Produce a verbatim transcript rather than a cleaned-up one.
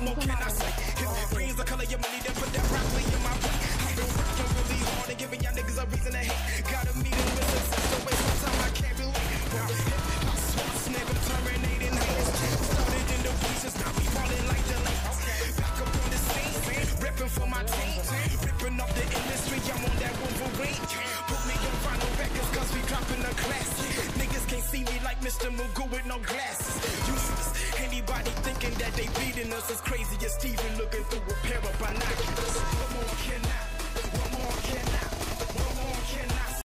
more can I say? If green's the color of your money, then put that broccoli in my plate. I've been working really hard and giving y'all niggas a reason to hate. Got a meeting with success, so waste my time, I can't relate. My smarts never terminating haters. Started in the pieces, now we falling like the lakes. Back up on the scene, ripping for my team. Ripping up the industry, I'm on that Wolverine. Put me on final records, cause we dropping the class. Niggas can't see me like Mister Mugu with no glasses. Useless. Anybody thinking that they beating us is crazy as Steven looking through a pair of binoculars. Come on, can I?